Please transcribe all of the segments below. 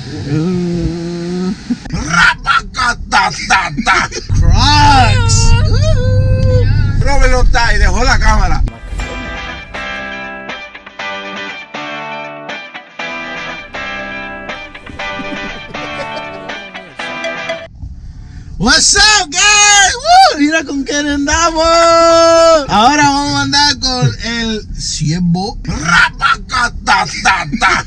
Rapacatatata. Crocs. Robert no está y dejó la cámara. What's up, guys? ¡Woo! Mira con quién andamos. Ahora vamos a andar con el ciervo. Rapacatatata.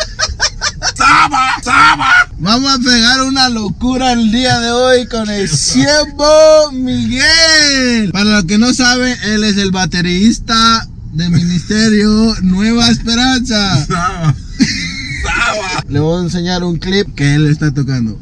Saba. Vamos a pegar una locura el día de hoy con el ciervo Miguel. Para los que no saben, él es el baterista del ministerio Nueva Esperanza. Saba. Le voy a enseñar un clip que él está tocando.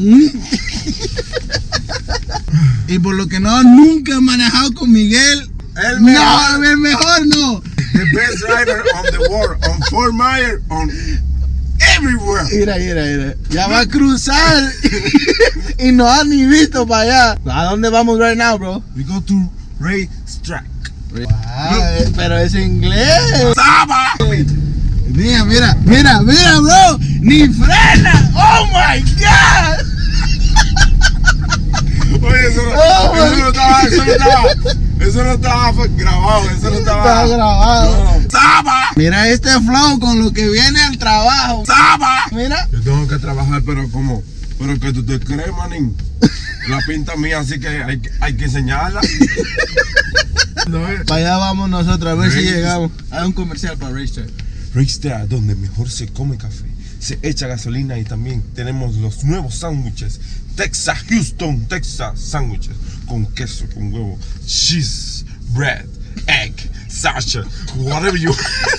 Y por lo que no, nunca he manejado con Miguel. El mejor. No, el mejor no. The best driver on the world, on Fort Myers, on everywhere. Mira. Ya va a cruzar y no ha ni visto para allá. ¿A dónde vamos right now, bro? We go to racetrack. Pero es inglés. Saba. Mira, bro. Ni frena. Oh my God. Oye, eso no estaba grabado, eso no estaba grabado. No. ¡Saba! Mira este flow con lo que viene al trabajo. ¡Saba! Mira. Yo tengo que trabajar, pero ¿cómo? Pero que tú te crees, manín. La pinta mía, así que hay que enseñarla. Para allá vamos nosotros, a ver si llegamos. Hay un comercial para Racetrack. Racetrack, donde mejor se come café, se echa gasolina y también tenemos los nuevos sándwiches. Houston, Texas sándwiches con queso, con huevo, cheese, bread, egg, sausage, whatever you.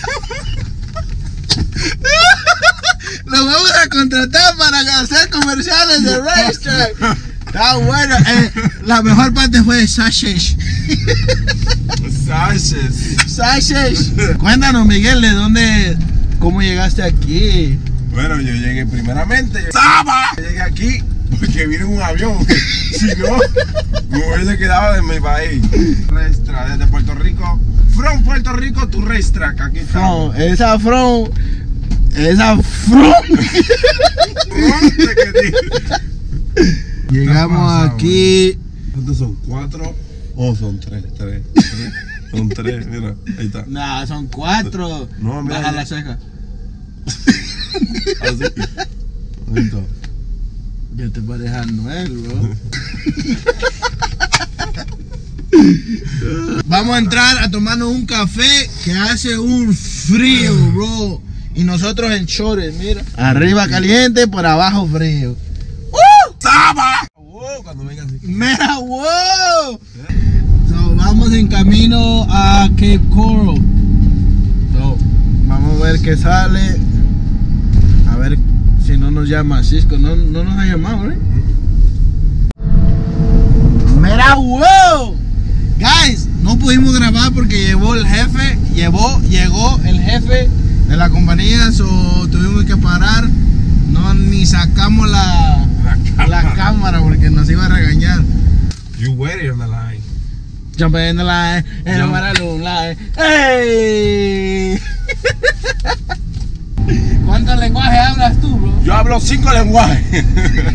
Lo vamos a contratar para hacer comerciales de Racetrack. Está bueno. La mejor parte fue sausage. Sausage. Cuéntanos, Miguel, ¿de dónde, cómo llegaste aquí? Bueno, yo llegué primeramente. ¡Saba! Llegué aquí porque vine en un avión. Si no, me hubiese quedado en mi país. Racetrack, desde Puerto Rico. From Puerto Rico to Racetrack. Aquí está. Esa from. Llegamos aquí. ¿Cuántos son? ¿4? ¿O son 3? Son 3, mira, ahí está. Nah, son 4. No, mira. Baja la ceja. Así. Ahí está. Ya te pareces a Noel, bro. Vamos a entrar a tomarnos un café que hace un frío, bro. Y nosotros en shorts, mira. Arriba caliente, por abajo frío. ¡Saba! Wow, cuando vengan así. Mira, wow. So, vamos en camino a Cape Coral. So, vamos a ver qué sale. A ver si no nos llama Cisco. No nos ha llamado, ¿eh? Mira, wow. Guys, no pudimos grabar porque llegó el jefe. Llegó el jefe de la compañía. So, tuvimos que parar. No, ni sacamos la cámara porque nos iba a regañar. You waited on the line. Jumping in the line, and I'm at a line. ¡Hey! ¿Cuántos lenguajes hablas tú, bro? Yo hablo 5 lenguajes.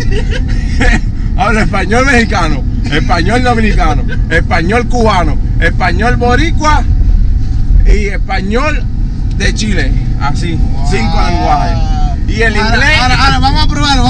Hablo español mexicano, español dominicano, español cubano, español boricua y español de Chile. Así, 5 lenguajes. Y el inglés. Ahora, vamos a probarlo.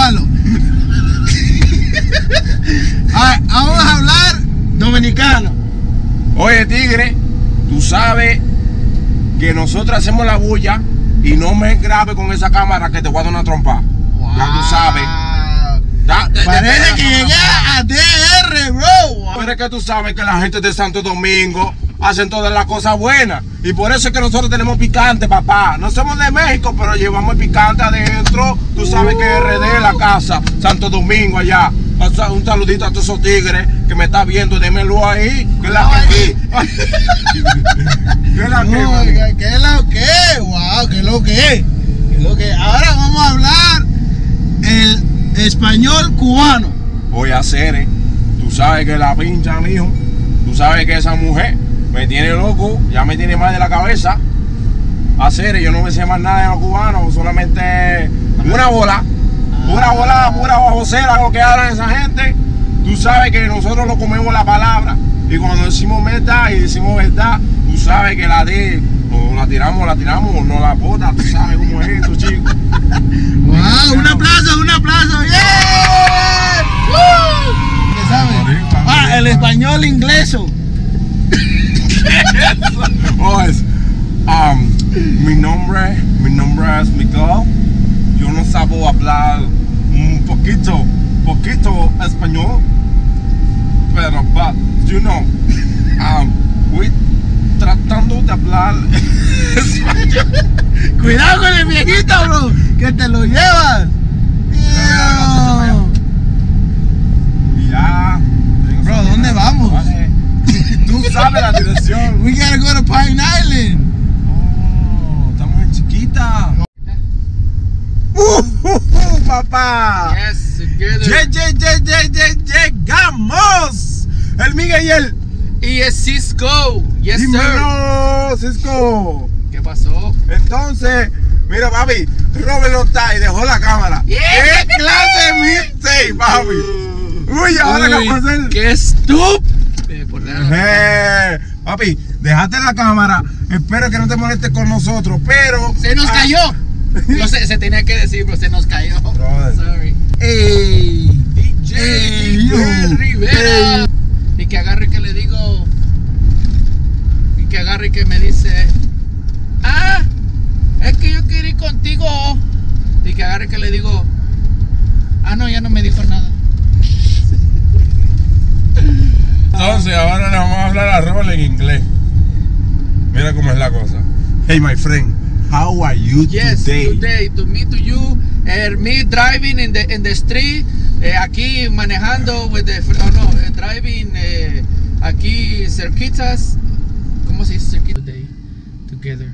Vamos a hablar dominicano. Oye, tigre, tú sabes que nosotros hacemos la bulla y no me grabes con esa cámara que te voy a dar una trompa. Ya tú sabes. Parece que llegué a DR, bro. Pero es que tú sabes que la gente de Santo Domingo hacen todas las cosas buenas. Y por eso es que nosotros tenemos picante, papá. No somos de México, pero llevamos el picante adentro. Tú sabes que RD es la casa, Santo Domingo allá. Un saludito a todos esos tigres que me están viendo. Démelo ahí. Que es la que aquí. ¿Qué es la que? ¿Qué es lo que? Wow, ¿qué es lo que? Ahora vamos a hablar el español cubano. Voy a hacer, tú sabes que la pincha, mijo. Tú sabes que esa mujer me tiene loco, ya me tiene mal de la cabeza. hacer. Yo no me sé más nada de los cubanos, solamente una bola, pura babosera lo que hablan esa gente. Tú sabes que nosotros no comemos la palabra y cuando decimos meta y decimos verdad, tú sabes que la de o la tiramos, no la bota, tú sabes cómo es esto, chicos. ¡Wow! ¡Un aplauso! ¡Yeah! ¡Woo! ¿Qué sabes? El español ingleso. Pues, mi nombre es Miguel. Yo no sabo hablar un poquito español, pero you know, voy tratando de hablar español. Cuidado con el viejito, bro, que te lo llevas. Ya. Bro, ¿dónde vamos? Tú sabes la dirección. We gotta go to Pine Island. Oh, estamos en Chiquita. Papá. Yes, together. Llegamos. El Miguel Y es Cisco. Yes, sir. Dímelo, Cisco. ¿Qué pasó? Entonces, mira, papi, Robert no está y dejó la cámara. Yeah. ¿Qué clase de mixtape, papi? Uy, ahora qué vamos a hacer. ¡Qué estúpido! Por nada. Papi, dejaste la cámara. Espero que no te molestes con nosotros, pero. Se nos cayó. Yo sé, se tenía que decir, pero se nos cayó. Brother. Sorry. Ey. DJ Miguel Rivera. Y que agarre que le digo. Y que agarre que me dice. Ah, es que yo quiero ir contigo. Y que agarre que le digo. Ah, no, ya no me dijo nada. Entonces, ahora le vamos a hablar a Robert en inglés. Mira cómo es la cosa. Hey, my friend, how are you Yes, today? to me, to you, me driving in the street, aquí manejando with the, driving aquí cerquitas, ¿cómo se dice cerquita? Together,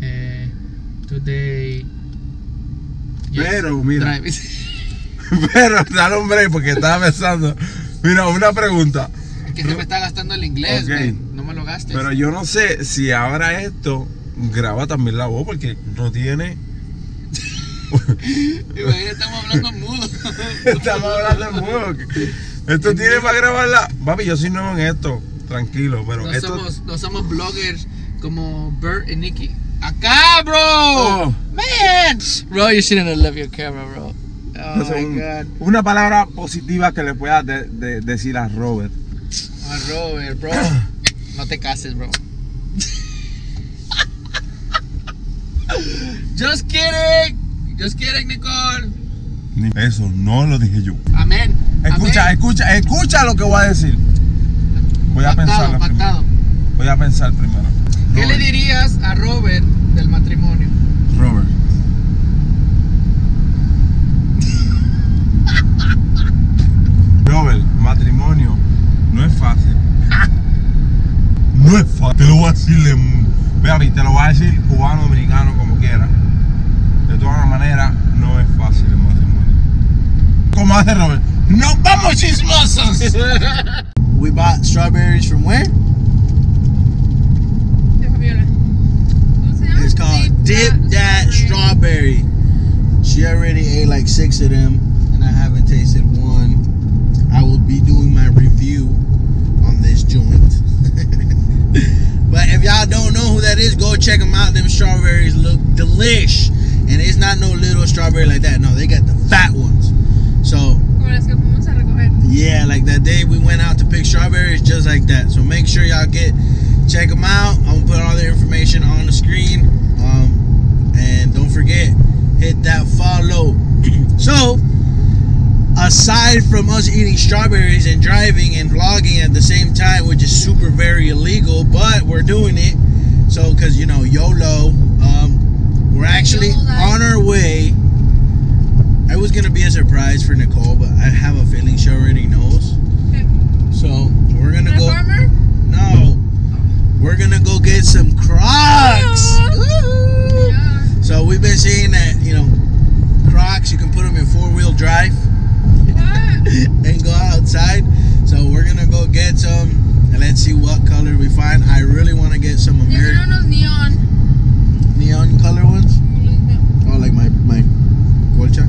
today. Yes, Pero, mira. driving. Pero, dale un break porque estaba pensando. Mira, una pregunta. Es que se me está gastando el inglés, Ok. man. No me lo gastes. Pero yo no sé si ahora esto graba también la voz porque no tiene. Imagínate, estamos hablando mudo. Estamos hablando en mudo. Esto tiene para grabarla. Papi, yo soy nuevo en esto. Tranquilo, pero esto. No somos bloggers como Bert y Nicky. Acá, bro. Oh. Man. Bro, you shouldn't have left your camera, bro. Oh Entonces, my God. una palabra positiva que le puedas decir a Robert. Ah, Robert, bro. No te cases, bro. Just kidding. Just kidding, Nicole. Eso no lo dije yo. Amén. Escucha lo que voy a decir. Voy a pensarlo Pactado. primero. Voy a pensar primero. ¿Qué le Robert. dirías a Robert del matrimonio? Robert. Robert, matrimonio no es fácil. No es fácil. Te lo voy a decir te lo voy a decir cubano, dominicano, como quiera. De todas maneras, no es fácil el matrimonio. ¿Cómo hace Robert? ¡Nos vamos chismosos! We bought strawberries from where? It's called Dip That Strawberry. She already ate like 6 of them, and I haven't tasted one. I will be doing my review on this joint. But if y'all don't know who that is, go check them out. Them strawberries look delish. And it's not no little strawberry like that. No, they got the fat ones. So, Como las que fuimos a recoger. yeah, like that day we went out to pick strawberries, just like that. So make sure y'all check them out. I'm gonna put all the information on the screen. And don't forget, hit that follow. So, aside from us eating strawberries and driving and vlogging at the same time, which is super very illegal, but we're doing it. So, cause you know, YOLO. We're actually on our way. It was gonna be a surprise for Nicole, but I have a feeling she already knows. Okay. So we're gonna My go. farmer? No, we're gonna go get some Crocs. Woo! Yeah. So we've been seeing that, you know, Crocs, you can put them in 4-wheel drive What? and go outside. So we're gonna go get some and let's see what color we find. I really want to get some Llegaron American unos neon. neon color ones. Oh, like my colcha.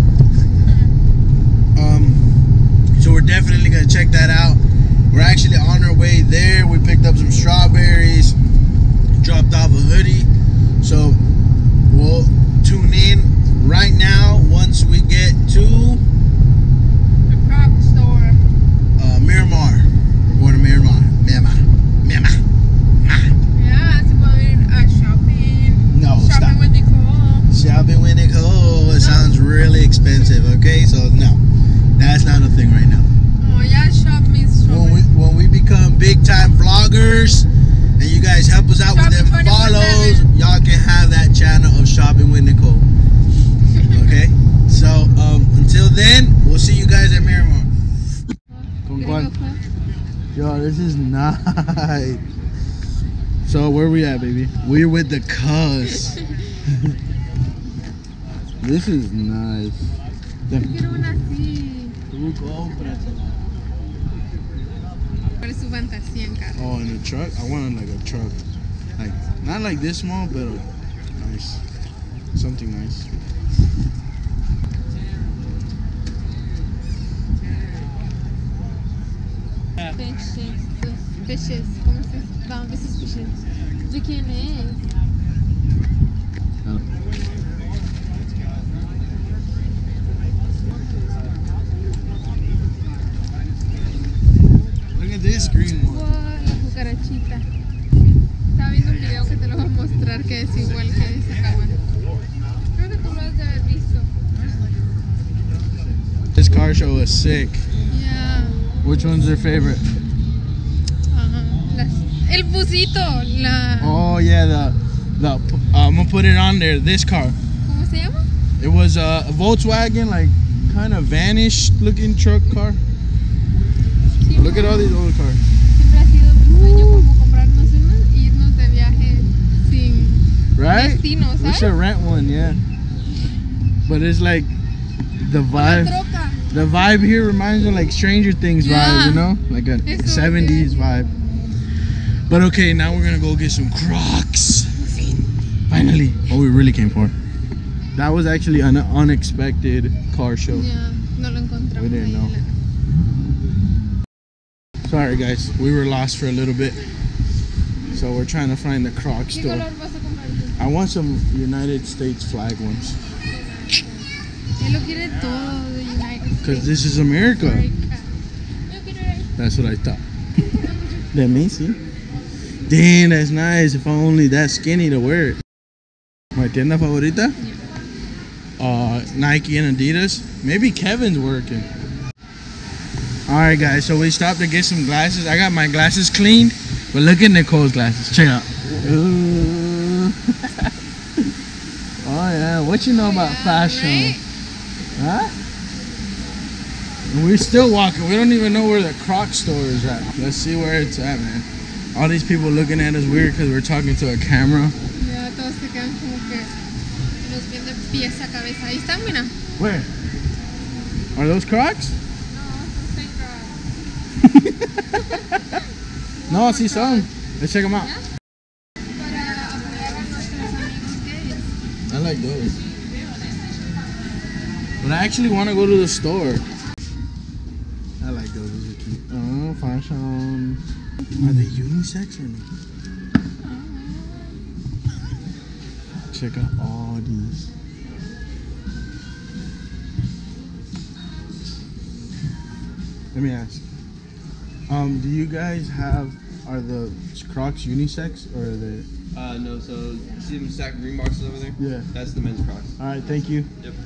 So we're definitely gonna check that out. We're actually on our way there. We picked up some strawberries, dropped off a hoodie. So we'll tune in right now once we get to The prop store. Miramar. We're going to Miramar. Miramar. Yeah, se puede ir a shopping. No, Shopping stop. with Nicole. Shopping with Nicole. It sounds really expensive. Okay, so no, that's not a thing right now. Oh, yeah, shop means shopping. When we become big time vloggers and you guys help us out with them Shopping 24/7. follows, y'all can have that channel of Shopping with Nicole. Okay, so until then, we'll see you guys at Miramar. Yo, this is nice. So where we at, baby? We're with the cuz. This is nice. Quiero una así. ¿Cuál es su fantasía en carro? Oh, in a truck? I want like a truck. Like, not like this small, but nice. Something nice. Fishes. ¿Cómo se llama? Fishes. ¿De quién es? Look at this green one. Wow, la cucarachita. Estaba viendo un video que te lo voy a mostrar que es igual que ese cámara. Creo que tú lo has de haber visto. This car show is sick. Yeah. Which one's your favorite? El busito, la... Oh yeah, the I'm gonna put it on there. This car. ¿Cómo se llama? It was a Volkswagen, like kind of vanished looking truck car. Sí, Look at all these old cars. Siempre ha sido mi sueño como comprarnos una y irnos de viaje sin Right? destino, We ¿sabes? should rent one, yeah. But it's like the Una vibe. troca. The vibe here reminds me of like Stranger Things Yeah. vibe, you know? Like a Eso, 70s yeah. vibe. But okay, now we're gonna go get some Crocs. Finally, what we really came for. That was actually an unexpected car show. Ya, no lo encontramos. We didn't ahí know. en Sorry guys, we were lost for a little bit. So we're trying to find the Croc ¿Qué store. color vas a comprar tú? I want some United States flag ones. Él lo quiere todo de United Because States. this is America. Yo quiero ir ahí. That's what I thought. Let me see. Damn, that's nice. If I'm only that skinny to wear it. My tienda favorita? Nike and Adidas. Maybe Kevin's working. Alright guys, so we stopped to get some glasses. I got my glasses cleaned, but look at Nicole's glasses. Check it out. Ooh. Oh yeah, what you know about fashion? Right? Huh? And we're still walking. We don't even know where the Croc store is at. Let's see where it's at, man. All these people looking at us weird because we're talking to a camera. Ya todos se quedan como que nos viendo de pies a cabeza. Ahí están, mira. Where? Are those Crocs? No, son fake. No, sí son. Let's check them out. Para apoyar a nuestros amigos gays. I like those. But I actually want to go to the store. I like those. Those are cute. Oh, fashion. Are they unisex or no? Check out all these. Let me ask. Do you guys are the Crocs unisex or are they? No, so see them stacked green boxes over there? Yeah. That's the men's Crocs. Alright, thank you. Yep.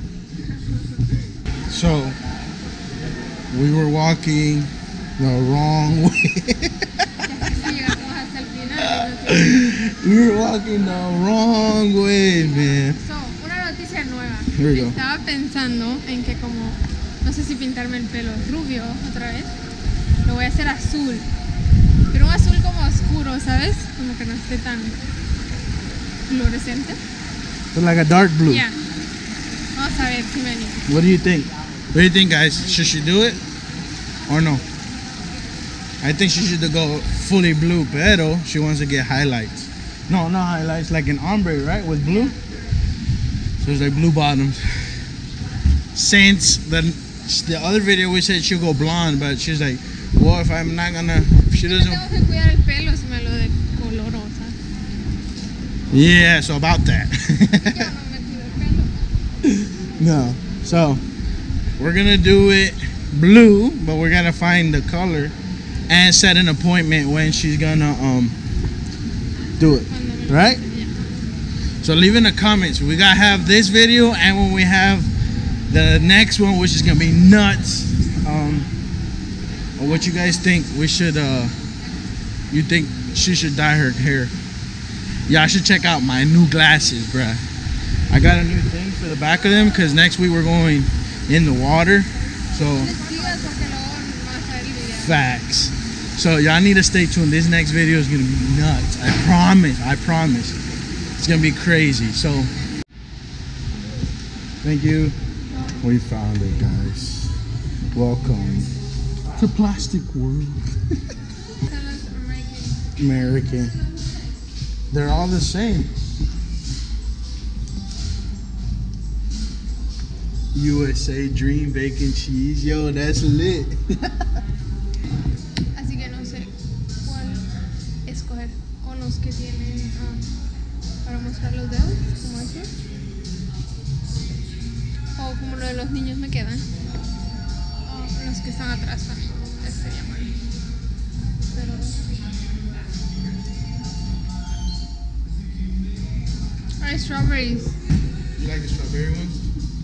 So, we were walking the wrong way. Sí, llegamos hasta el final. We were walking the wrong way, man. So, una noticia nueva. Here we go. Estaba pensando en que como, no sé si pintarme el pelo rubio otra vez, lo voy a hacer azul. Pero un azul como oscuro, ¿sabes? Como que no esté tan fluorescente. So like a dark blue. Ya. Vamos a ver si me animo. What do you think? What do you think, guys? Should she do it or no? I think she should go fully blue, pero she wants to get highlights. No, not highlights, like an ombre, right? With blue. So it's like blue bottoms. Since the other video we said she'll go blonde, but she's like, well, if I'm not gonna, if she doesn't. Tengo que cuidar el pelo, se me lo de colorosa. Yeah, so about that. Yo no me cuido el pelo. No. So we're gonna do it blue, but we're gonna find the color and set an appointment when she's gonna do it. Right? Yeah. So leave in the comments. We gotta have this video and when we have the next one, which is gonna be nuts. Or what you guys think we should you think she should dye her hair. Y'all should check out my new glasses, bruh. I got a new thing for the back of them because next week we're going in the water. So facts. So y'all need to stay tuned. This next video is gonna be nuts. I promise. It's gonna be crazy. So thank you. We found it, guys. Welcome to Plastic World. American. They're all the same. USA Dream Bacon Cheese. Yo, that's lit. Así que no sé cuál escoger. O los que tienen para mostrar los dedos, como estos. O como lo de los niños me quedan. O los que están atrás también. Ese sería malo. Pero hay strawberries. You like the strawberry ones?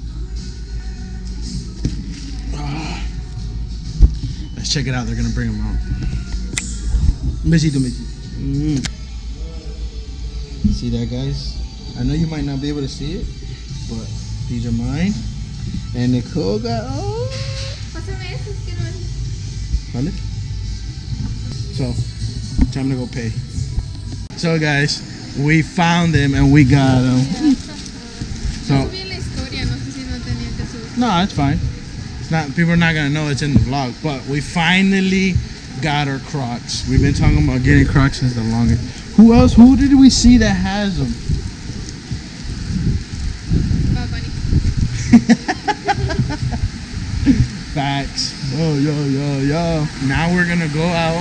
Let's check it out. They're gonna bring them out. Besito, besito. See that, guys? I know you might not be able to see it, but these are mine. And Nicole got. Oh. Pásame esos que no es. ¿Vale? So, time to go pay. So, guys, we found them and we got them. So, Subí la historia, no sé si no tenía que subir. no, it's fine. It's not. People are not gonna know it's in the vlog, but we finally got our Crocs. We've been talking about getting Crocs since the longest. Who else? Who did we see that has them? Bad Bunny. Facts. Oh, yo. Now we're gonna go out,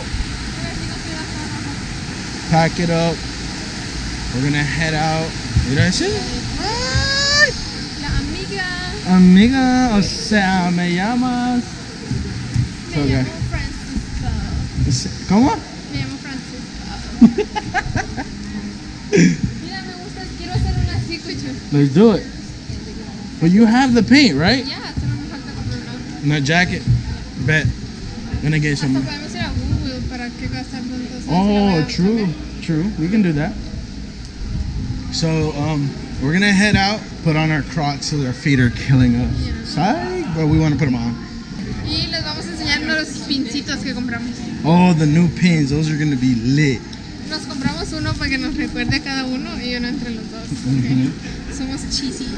pack it up. We're gonna head out. Did I say that? La amiga. Amiga, o sea, me llamas. Me So, llamo okay. Francisco. ¿Cómo? Me llamo Francisco. Mira, me gusta. Quiero hacer una así, cucho. Let's do it. But you have the paint, right? Ya, solo me falta comprar And una. that jacket. Bet. Gonna get some. Hasta podemos ir a Google para que gastar tantos. Oh, true. We can do that. So, we're gonna head out, put on our Crocs so their feet are killing us. Yeah. Psych, but we want to put them on. Y les vamos a enseñar los pincitos que compramos. Oh, the new pins. Those are gonna be lit. Nos compramos uno para que nos recuerde a cada uno y uno entre los dos. Mhm. Somos cheesy.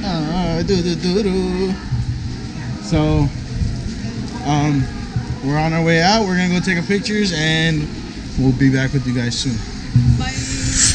So, we're on our way out. We're gonna go take a pictures and we'll be back with you guys soon. Bye.